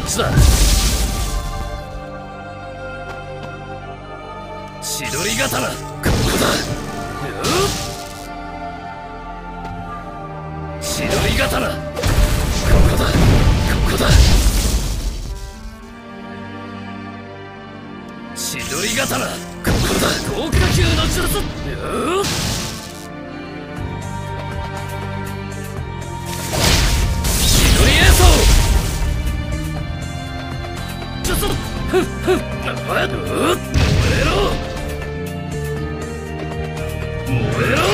ちだ。千鳥刀、ここだ。千鳥刀、ここだ、ここだ。千鳥刀、ここだ。豪華級の術。千鳥映像。術。ふんふん。燃えろ。燃えろ。